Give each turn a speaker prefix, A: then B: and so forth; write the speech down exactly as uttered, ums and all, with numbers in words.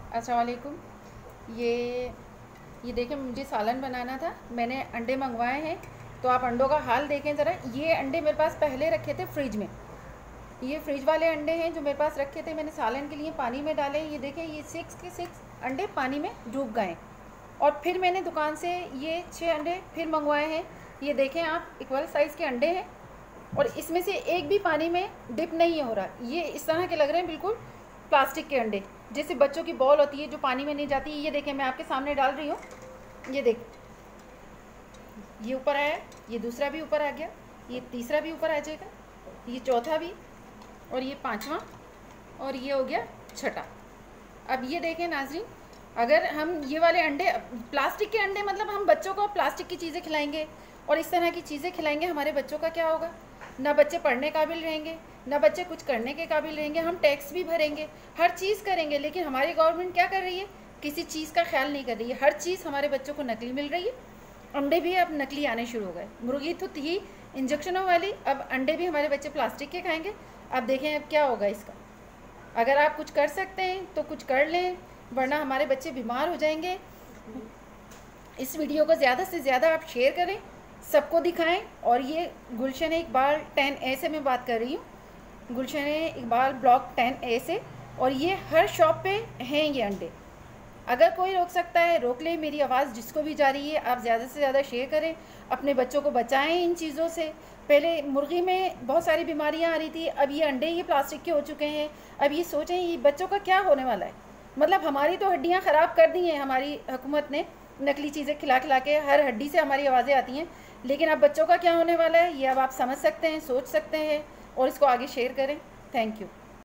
A: अस्सलाम वालेकुम। ये ये देखें, मुझे सालन बनाना था, मैंने अंडे मंगवाए हैं। तो आप अंडों का हाल देखें ज़रा। ये अंडे मेरे पास पहले रखे थे फ्रिज में, ये फ्रिज वाले अंडे हैं जो मेरे पास रखे थे। मैंने सालन के लिए पानी में डाले। ये देखें, ये सिक्स के सिक्स अंडे पानी में डूब गए। और फिर मैंने दुकान से ये छः अंडे फिर मंगवाए हैं। ये देखें आप, इक्वल साइज़ के अंडे हैं और इसमें से एक भी पानी में डिप नहीं हो रहा। ये इस तरह के लग रहे हैं, बिल्कुल प्लास्टिक के अंडे, जैसे बच्चों की बॉल होती है जो पानी में नहीं जाती। ये देखें, मैं आपके सामने डाल रही हूँ। ये देख, ये ऊपर आया, ये दूसरा भी ऊपर आ गया, ये तीसरा भी ऊपर आ जाएगा, ये चौथा भी, और ये पांचवा, और ये हो गया छठा। अब ये देखें नाज़रीन, अगर हम ये वाले अंडे, प्लास्टिक के अंडे, मतलब हम बच्चों को प्लास्टिक की चीज़ें खिलाएंगे और इस तरह की चीज़ें खिलाएंगे, हमारे बच्चों का क्या होगा? ना बच्चे पढ़ने काबिल रहेंगे, ना बच्चे कुछ करने के काबिल रहेंगे। हम टैक्स भी भरेंगे, हर चीज़ करेंगे, लेकिन हमारी गवर्नमेंट क्या कर रही है? किसी चीज़ का ख्याल नहीं कर रही है। हर चीज़ हमारे बच्चों को नकली मिल रही है। अंडे भी अब नकली आने शुरू हो गए। मुर्गी तो थी इंजेक्शनों वाली, अब अंडे भी हमारे बच्चे प्लास्टिक के खाएंगे। अब देखें अब क्या होगा इसका। अगर आप कुछ कर सकते हैं तो कुछ कर लें, वरना हमारे बच्चे बीमार हो जाएंगे। इस वीडियो को ज़्यादा से ज़्यादा आप शेयर करें, सबको दिखाएं। और ये गुलशन इकबाल टेन ए से मैं बात कर रही हूँ, Gulshan Iqbal block ten A से। और ये हर शॉप पे हैं ये अंडे। अगर कोई रोक सकता है रोक ले। मेरी आवाज़ जिसको भी जा रही है, आप ज़्यादा से ज़्यादा शेयर करें, अपने बच्चों को बचाएं इन चीज़ों से। पहले मुर्गी में बहुत सारी बीमारियां आ रही थी, अब ये अंडे ये प्लास्टिक के हो चुके हैं। अब ये सोचें ये बच्चों का क्या होने वाला है। मतलब हमारी तो हड्डियाँ ख़राब कर दी हैं हमारी हुकूमत ने, नकली चीज़ें खिला खिला के। हर हड्डी से हमारी आवाज़ें आती हैं, लेकिन अब बच्चों का क्या होने वाला है ये अब आप समझ सकते हैं, सोच सकते हैं, और इसको आगे शेयर करें। Thank you.